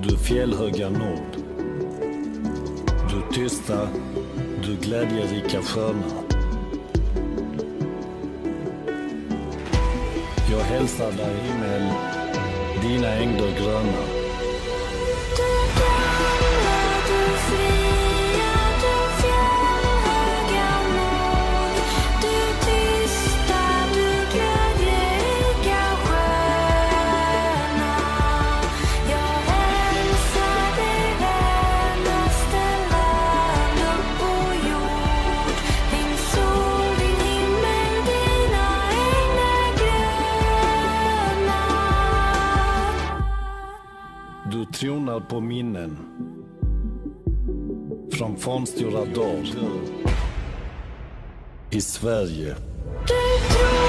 Du fjällhöga nord. Du tysta, du glädjerika sköna. Jag hälsar dig himmel, dina ängder gröna. Du tronar på minnen från fornstora dagar i Sverige.